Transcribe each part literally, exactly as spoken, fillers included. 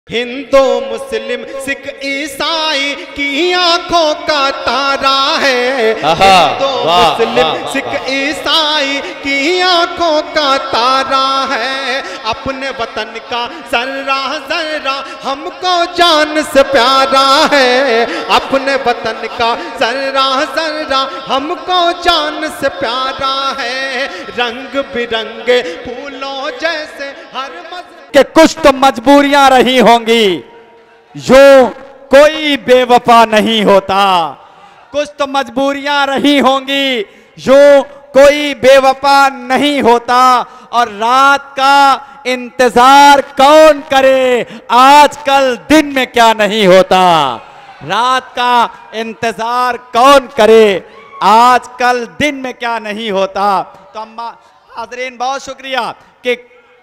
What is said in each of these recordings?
हिंदू मुस्लिम सिख ईसाई की आंखों का तारा है। हिंदू मुस्लिम सिख ईसाई की आंखों का तारा है। अपने वतन का जर्रा जर्रा हमको जान से प्यारा है। अपने वतन का जर्रा जर्रा हमको जान से प्यारा है। रंग बिरंगे फूलों जैसे हर मज कि कुछ तो मजबूरियां रही होंगी, जो कोई बेवफा नहीं होता। कुछ तो मजबूरियां रही होंगी, जो कोई बेवफा नहीं होता। और रात का इंतजार कौन करे, आजकल दिन में क्या नहीं होता। रात का इंतजार कौन करे, आजकल दिन में क्या नहीं होता। तो अम्मा हाज़रीन बहुत शुक्रिया कि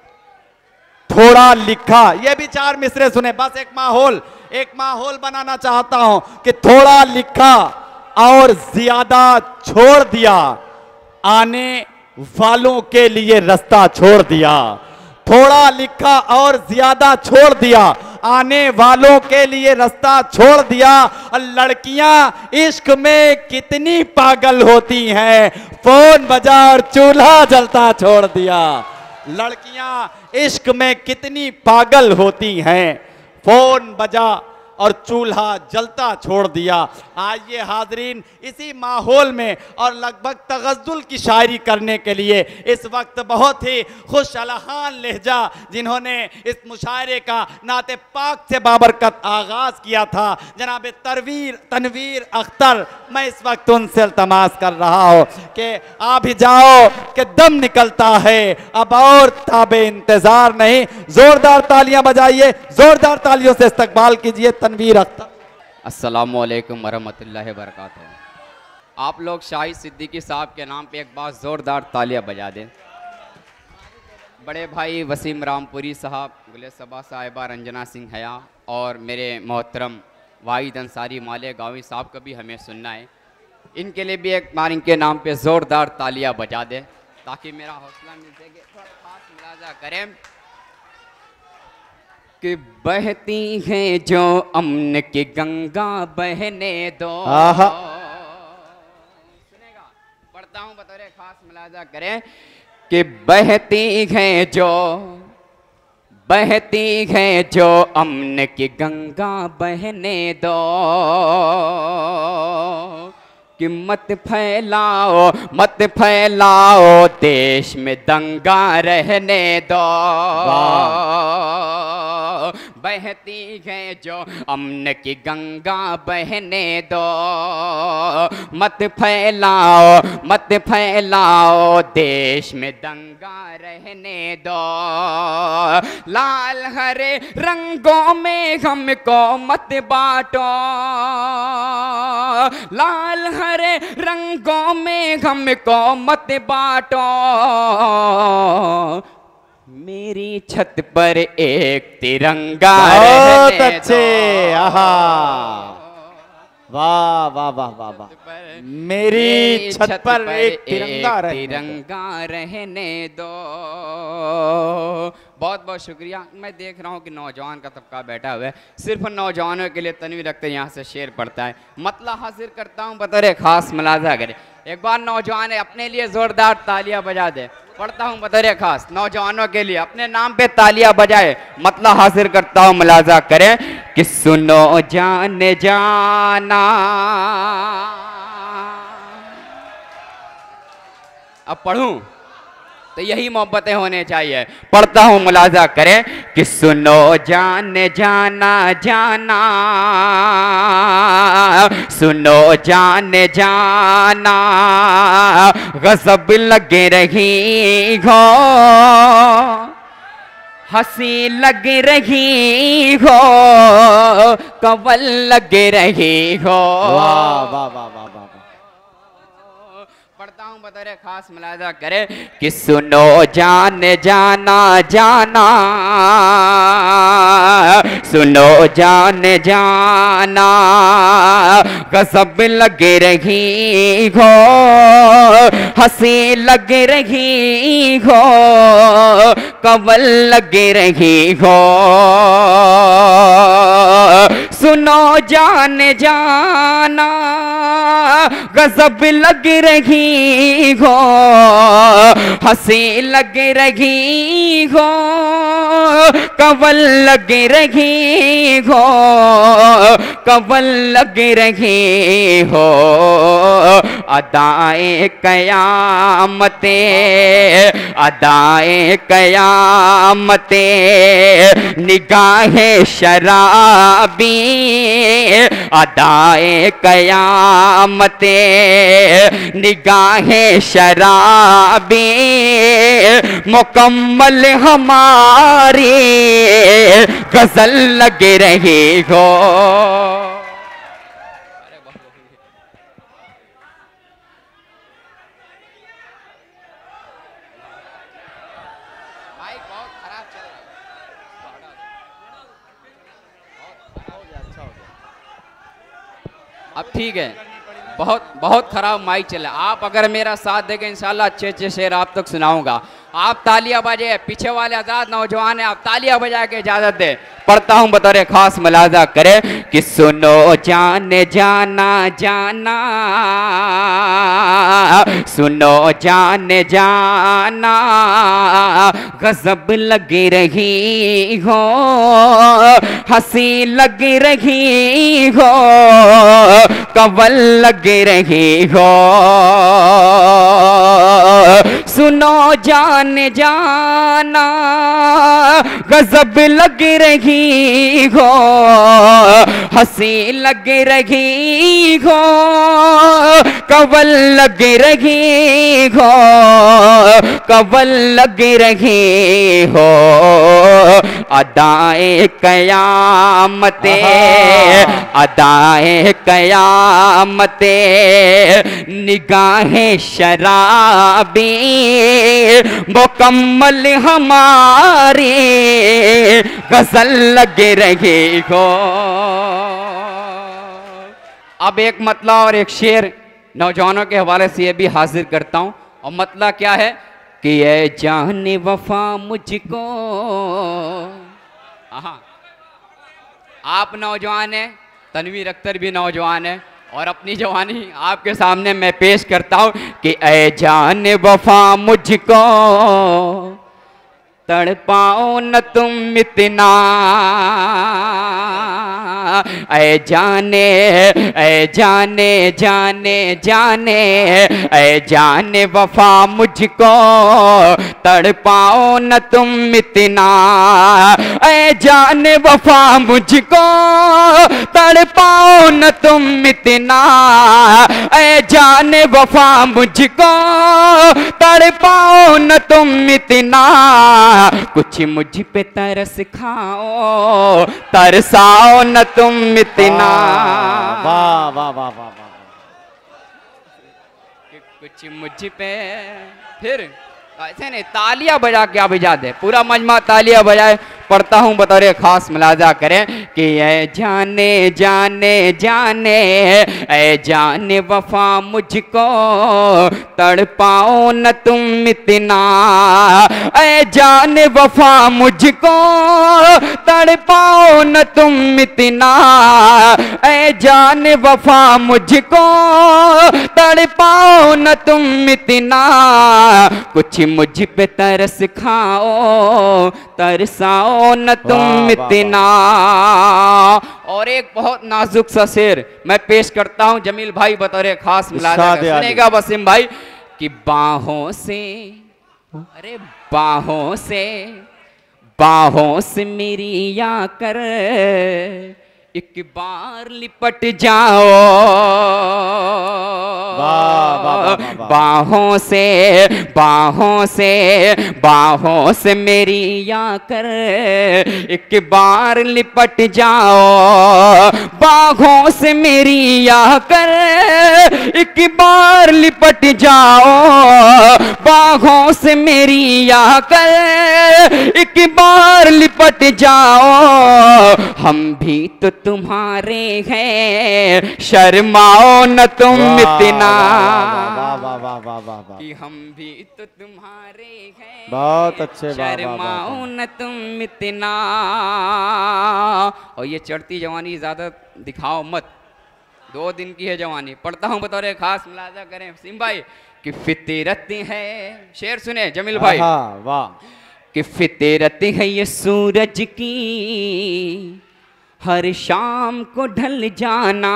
थोड़ा लिखा, ये भी चार मिसरे सुने। बस एक माहौल एक माहौल बनाना चाहता हूं कि थोड़ा लिखा और ज्यादा छोड़ दिया, आने वालों के लिए रास्ता छोड़ दिया। थोड़ा लिखा और ज्यादा छोड़ दिया, आने वालों के लिए रास्ता छोड़ दिया। और लड़कियां इश्क में कितनी पागल होती हैं, फोन बजा और चूल्हा जलता छोड़ दिया। लड़कियां इश्क में कितनी पागल होती हैं, फोन बजा और चूल्हा जलता छोड़ दिया। आइए हाजरीन, इसी माहौल में और लगभग तगज़्ज़ुल की शायरी करने के लिए इस वक्त बहुत ही खुश अलहान लहजा जिन्होंने इस मुशायरे का नाते पाक से बाबरकत आगाज़ किया था, जनाब तरवीर तनवीर अख्तर, मैं इस वक्त उनसे इल्तमास कर रहा हूँ कि आ भी जाओ कि दम निकलता है, अब और ताबे इंतज़ार नहीं। ज़ोरदार तालियां बजाइए, ज़ोरदार तालियों से इस्तकबाल कीजिए तनवीर अख्तर। अस्सलामु अलैकुम वरहमतुल्लाहि वबरकातुहू। आप लोग शाहिद सिद्दीकी साहब के नाम पे एक बार ज़ोरदार तालियां बजा दें। बड़े भाई वसीम रामपुरी साहब, गुले सबा साहिबा, रंजना सिंह हया और मेरे मोहतरम वाहिद अंसारी मालेगांवी साहब को भी हमें सुनना है। इनके लिए भी एक बार इनके नाम पे ज़ोरदार तालियां बजा दें ताकि मेरा हौसला मिल सके। थोड़ा खास मुलाजा करें कि बहती है जो अमन की गंगा बहने दो। सुनेगा, पढ़ता हूँ बतौर खास मुलाजा करें कि बहती है जो बहती है जो अमन की गंगा बहने दो, कि मत फैलाओ मत फैलाओ देश में दंगा रहने दो। बहती है जो अमन की गंगा बहने दो, मत फैलाओ मत फैलाओ देश में दंगा रहने दो। लाल हरे रंगों में हमको मत बांटो, लाल हरे रंगों में हमको मत बांटो। मेरी छत पर एक तिरंगा बहुत अच्छे, आहा, वाह वाह वाह वाह वाह। मेरी छत पर एक तिरंगा तिरंगा रहने दो। बहुत बहुत शुक्रिया। मैं देख रहा हूँ कि नौजवान का तबका बैठा हुआ है, सिर्फ नौजवानों के लिए तनवीर अख्तर यहाँ से शेर पढ़ता है। मतलब हाजिर करता हूँ बतौर खास मुलाजा करें। एक बार नौजवान है अपने लिए जोरदार तालियां बजा दे। पढ़ता हूँ बतौर खास नौजवानों के लिए, अपने नाम पे तालियां बजाए। मतलब हाजिर करता हूँ, मुलाजा करें कि सुनो जान जाना। अब पढ़ूं तो यही मोहब्बतें होने चाहिए। पढ़ता हूँ, मुलाजा करें कि सुनो जान जाना जाना, सुनो जान जाना, गज़ब लगे रही हो, हंसी लग रही हो, कवल लग रही हो। वाह वाह वाह वाह वाह। पढ़ता हूँ बतौर खास मुलाजा करे कि सुनो जान जाना जाना, सुनो जान जाना, गजब लगे रही हो, हंसी लगे रही हो, कवल लगे रही हो। सुनो जान जाना, गजब लग रही हो, हंसी लग रही हो, कवल लग रही हो, कवल लग रही हो। अदाए कयामते, अदाए कयामते, निगाहे शराबी, अदाए कयामते, निगाहे शराबी, मुकम्मल हमारी गजल लग रही हो। अब ठीक है, बहुत बहुत खराब माइक चला। आप अगर मेरा साथ देंगे इंशाल्लाह अच्छे अच्छे शेर आप तक सुनाऊंगा। आप तालियां बजाए, पीछे वाले आजाद नौजवान है, आप तालियां बजा के इजाजत दे। पढ़ता हूं बतौर खास मुलाजा करे कि सुनो जान जाना जाना, सुनो जान जाना, गजब लग रही हो, हंसी लग रही हो, कवल लग रही हो। सुनो जान जाना, गजब लग रही हो, हंसी लग रही हो, कवल लग रही हो, कवल लग रही हो। अदाए कयामते, अदाए कयामते, निगाहें शराबी, मुकम्मल हमारी गजल लग रही हो। अब एक मतला और एक शेर नौजवानों के हवाले से ये भी हाजिर करता हूं। और मतला क्या है कि ये जाने वफा मुझको, आप नौजवान हैं, तनवीर अख्तर भी नौजवान है, और अपनी जवानी आपके सामने मैं पेश करता हूं कि ऐ जान वफा मुझको तड़पाओ न तुम इतना, ऐ जाने, ऐ जाने जाने जाने, ऐ जाने वफा मुझको तड़पाओ न तुम इतना, ऐ जाने वफा मुझको तड़पाओ न तुम इतना, ऐ जाने वफा मुझको तड़पाओ न तुम इतना, कुछ मुझ पे तरस खाओ, तरसाओ न तुम इतना। वाह वाह वाह वाह वाह, कुछ मुझ पे, फिर ऐसे नहीं, तालियां बजा के आप इजाजत दे, पूरा मजमा तालियां बजाए। पढ़ता हूं बतौर खास मुलाजा करें कि ऐ जाने जाने जाने, ऐ जाने वफा मुझको तड़पाओ न तुम इतना, ऐ जाने वफा मुझको तड़पाओ न तुम इतना, ऐ जाने वफा मुझको तड़पाओ न तुम इतना, कुछ मुझ पे तरस खाओ, तरसाओ न तुम इतना। और एक बहुत नाजुक सा शेर मैं पेश करता हूं जमील भाई बतौर खास मुलाजा, सुनेगा वसीम भाई कि बाहों से, अरे बाहों से, बाहों से मेरी या कर एक बार लिपट जाओ बाहों से, बाहों से, बाहों से मेरी आकर एक बार लिपट जाओ बाहों से मेरी आकर एक बार लिपट जाओ बाहों से मेरी आकर एक बार लिपट जाओ। हम भी तो तुम्हारे हैं शर्माओ न तुम इतना कि हम भी तो तुम्हारे हैं बहुत अच्छे शर्माओ न तुम इतना। और ये चढ़ती जवानी ज्यादा दिखाओ मत, दो दिन की है जवानी। पढ़ता हूँ बतौर खास मुलाजा करें वसीम भाई कि फितरत है, शेर सुने जमील भाई, वाह, कि फितरत है ये सूरज की हर शाम को ढल जाना।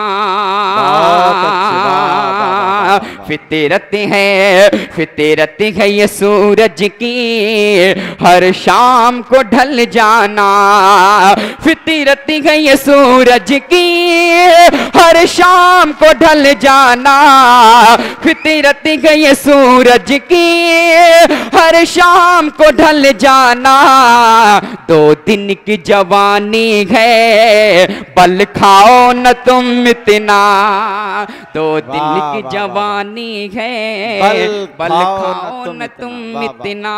फितरत है, फितरत है ये सूरज की हर शाम को ढल जाना। फितरत है ये सूरज की हर शाम को ढल जाना। फितरत है ये सूरज की हर शाम को ढल जाना। दो दिन की जवानी है बल खाओ न तुम इतना। दो दिन की जवानी है बल, बल खाओ न तुम इतना।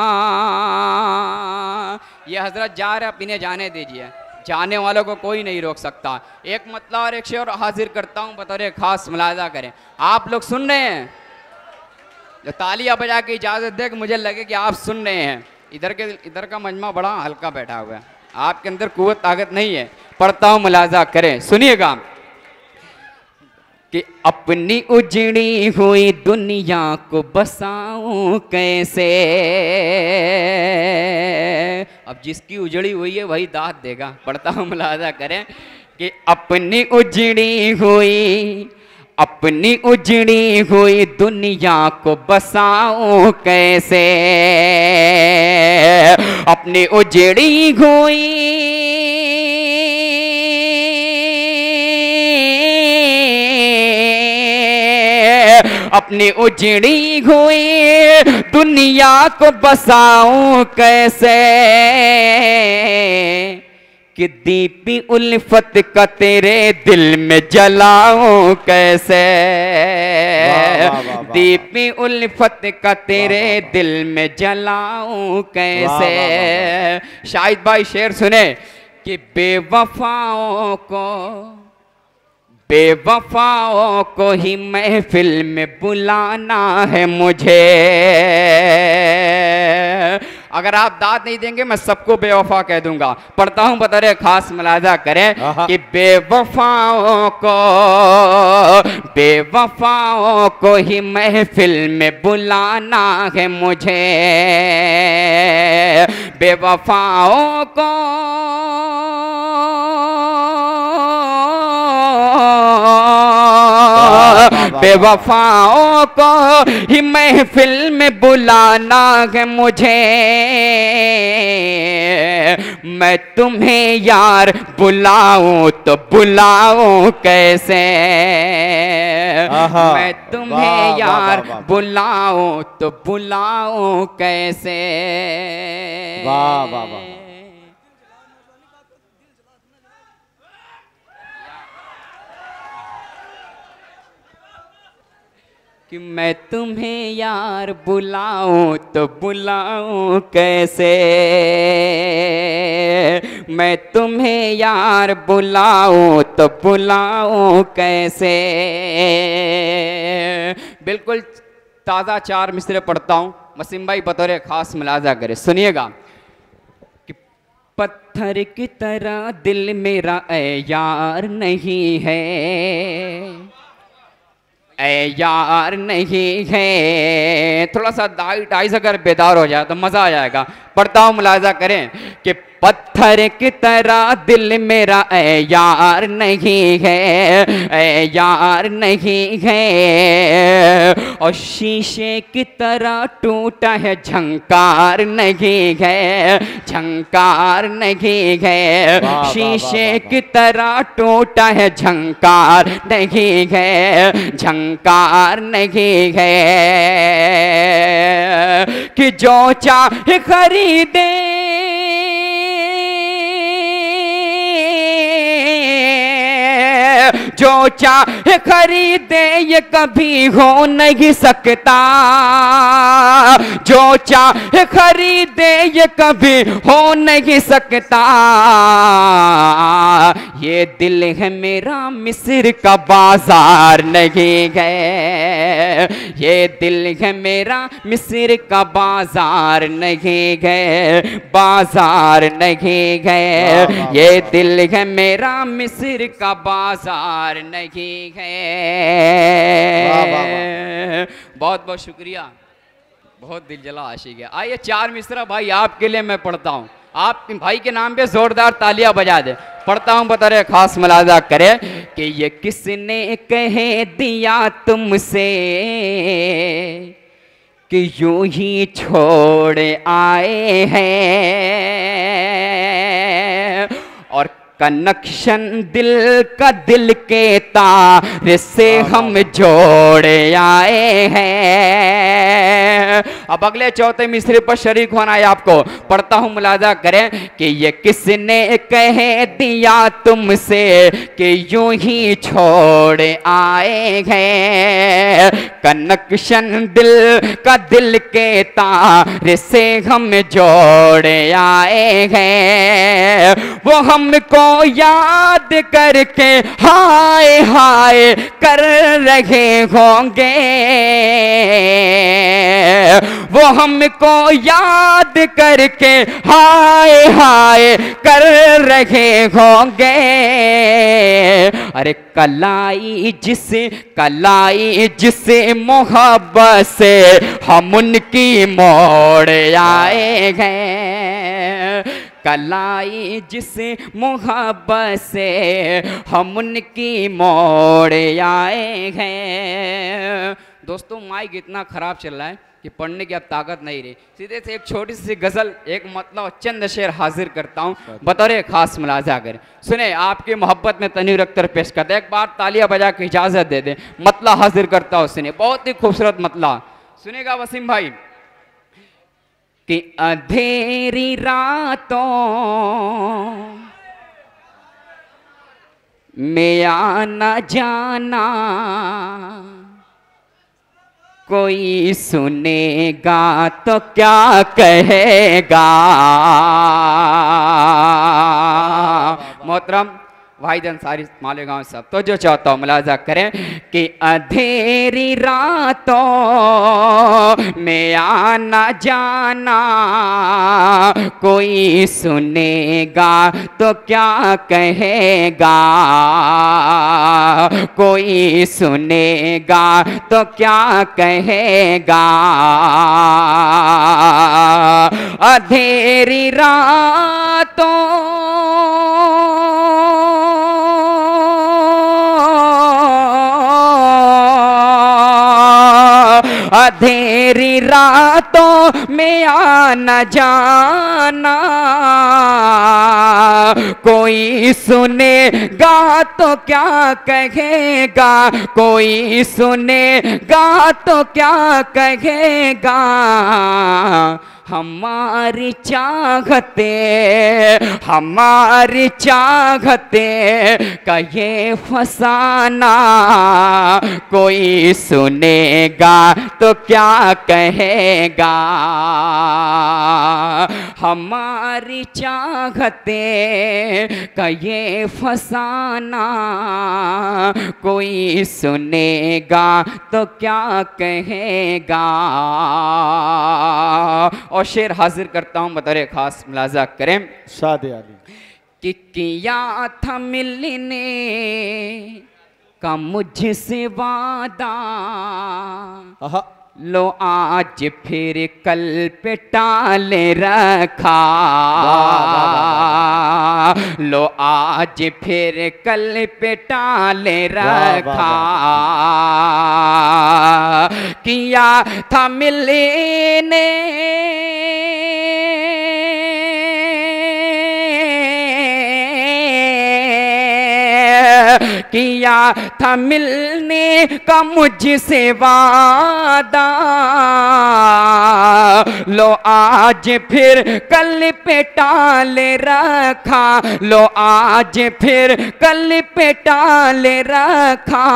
ये हजरत जा रहे, आप इन्हें जाने दीजिए, जाने वालों को कोई नहीं रोक सकता। एक मतलब और एक शेर हाजिर करता हूँ बतौर खास मुलाजा करें। आप लोग सुन रहे हैं? जो तालियां बजा के इजाजत दे कि मुझे लगे कि आप सुन रहे हैं। इधर के इधर का मजमा बड़ा हल्का बैठा हुआ है, आपके अंदर कुव्वत ताकत नहीं है। पढ़ता हूं मुलाजा करें, सुनिएगा कि अपनी उजड़ी हुई दुनिया को बसाऊं कैसे। अब जिसकी उजड़ी हुई है वही दाद देगा। पढ़ता हूं मुलाजा करें कि अपनी उजड़ी हुई, अपनी उजड़ी हुई दुनिया को बसाऊं कैसे। अपनी उजड़ी हुई, अपनी उजड़ी हुई दुनिया को बसाऊं कैसे। कि दीपी उल्फत का तेरे दिल में जलाऊं कैसे। दीपी उल्फत का तेरे दिल में जलाऊं कैसे। शाहिद भाई शेर सुने कि बेवफाओं को, बेवफाओं को ही महफिल में बुलाना है मुझे। अगर आप दाद नहीं देंगे मैं सबको बेवफा कह दूंगा। पढ़ता हूं बतौर खास मुलाजा करें कि बेवफाओं को, बेवफाओं को ही महफिल में बुलाना है मुझे। बेवफाओं को, बेवफाओं को ही महफिल में बुलाना है मुझे। मैं तुम्हें यार बुलाऊं तो बुलाऊं कैसे। मैं तुम्हें यार बुलाऊं तो बुलाऊं कैसे। वाह वाह वाह। कि मैं तुम्हें यार बुलाऊं तो बुलाऊं कैसे। मैं तुम्हें यार बुलाऊं तो बुलाऊं कैसे। बिल्कुल ताज़ा चार मिसरे पढ़ता हूँ, वसीम भाई बतौर खास मुलाजा करे, सुनिएगा कि पत्थर की तरह दिल मेरा ऐ यार नहीं है, ऐ यार नहीं है। थोड़ा सा दाई ढाई से अगर बेदार हो जाए तो मज़ा आ जाएगा। पढ़ता हूँ मुलाजा करें कि पत्थर की तरह दिल मेरा ऐ यार नहीं है, ऐ यार नहीं है। और शीशे की तरह टूटा है झंकार नहीं है, झंकार नहीं है। शीशे की तरह टूटा है झंकार नहीं है, झंकार नहीं है। कि जो चाहे खरीदे जो चाहे खरीदे ये कभी हो नहीं सकता, जो चाहे खरीदे ये कभी हो नहीं सकता। ये दिल है मेरा मिस्र का बाजार नहीं है, ये दिल है मेरा मिस्र का बाजार नहीं है, बाजार नहीं है। ये दिल है मेरा मिस्र का बाजार नहीं है। बहुत बहुत शुक्रिया, बहुत दिल जला आशिक है। आइए चार मिसरा भाई आपके लिए मैं पढ़ता हूँ, आप भाई के नाम पे जोरदार तालियां बजा दे। पढ़ता हूँ, बता रहे खास मुलाजा करे कि ये किसने कह दिया तुमसे कि यूं ही छोड़ आए हैं। और कनेक्शन दिल का दिल के तार से हम जोड़ आए हैं। अब अगले चौथे मिसरे पर शरीक होना है आपको। पढ़ता हूं, मुलाजा करें कि ये किसने कह दिया तुमसे कि यूं ही छोड़ आए हैं। कनेक्शन दिल का दिल के तार से हम जोड़ आए हैं। वो हमको याद करके हाय हाय कर रहे होंगे, वो हमको याद करके हाय हाय कर रहे होंगे। अरे कलाई जिसे कलाई जिसे मोहब्बत से हम उनकी मोड़ आए हैं। कलाई जिसे मोहब्बत से हम उनकी मोड़ आए हैं। दोस्तों माइक इतना ख़राब चल रहा है कि पढ़ने की अब ताकत नहीं रही। सीधे से एक छोटी सी गज़ल, एक मतलब चंद शेर हाजिर करता हूँ, बतौर खास मुलाजा करें। सुने, आपकी मोहब्बत में तनवीर अख्तर पेश करते हैं। एक बार तालियां बजा के इजाज़त दे दें, मतला हाजिर करता हूँ। सुने, बहुत ही खूबसूरत मतला सुनेगा वसीम भाई कि अंधेरी रातों में आना जाना कोई सुनेगा तो क्या कहेगा। मोहतरम वाहिद अंसारी मालेगांव साहब, तो जो चाहता हूँ मुलाजा करें कि अंधेरी रातों में आना जाना कोई सुनेगा तो क्या कहेगा, कोई सुनेगा तो क्या कहेगा। अंधेरी रातों अंधेरी रातों में आना जाना कोई सुनेगा तो क्या कहेगा, कोई सुनेगा तो क्या कहेगा। हमारी चाहते हमारी चाहते का ये फसाना कोई सुनेगा तो क्या कहेगा। हमारी चाहते का ये फसाना कोई सुनेगा तो क्या कहेगा। और शेर हाजिर करता हूं, बतौर खास मुलाजा करें। शादी अली कि किया था मिलने का मुझसे वादा लो आज फिर कल पे टाल रखा, लो आज फिर कल पे टाल रखा, किया था मिलने किया था मिलने का मुझसे वादा, लो आज फिर कल पे टाल रखा, लो आज फिर कल पे टाल रखा,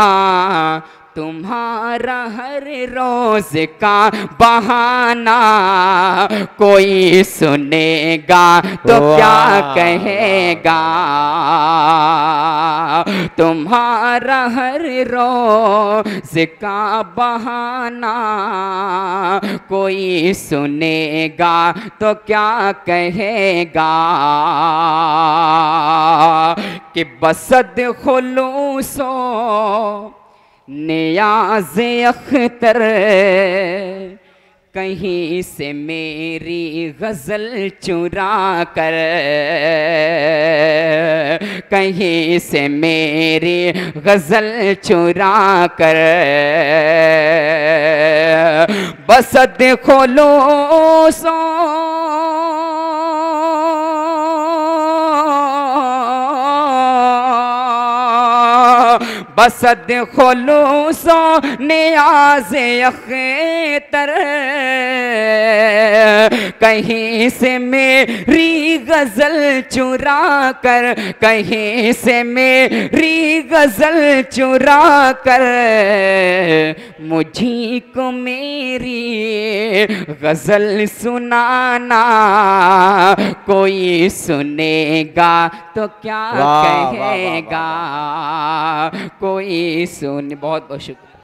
तुम्हारा हर रोज का बहाना कोई सुनेगा तो क्या कहेगा, तुम्हारा हर रोज का बहाना कोई सुनेगा तो क्या कहेगा, कि बसद खुलूसो नियाज़ अख्तर कहीं से मेरी गज़ल चुरा कर, कहीं से मेरी गज़ल चुरा कर, बसद खुलूसो बसद खुलूसो नियाज़ अख्तर कहीं से मेरी गज़ल चुरा कर, कहीं से मेरी गज़ल चुरा कर, मुझी को मेरी गज़ल सुनाना कोई सुनेगा तो क्या कहेगा, कोई सुन। बहुत बहुत शुक्रिया।